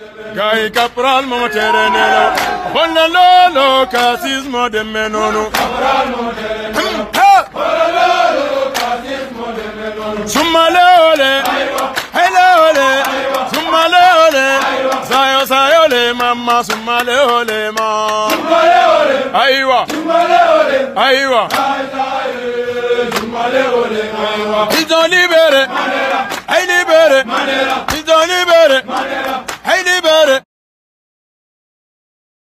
Gai Capral Mama Terenelo, Bolla Lolo, Casismo de Menono, Sumaleole, Helole, Sumaleole, Sayo Sayole, Mama Sumaleole, Ma, Aiwa, Aiwa, ils ont libéré, libéré.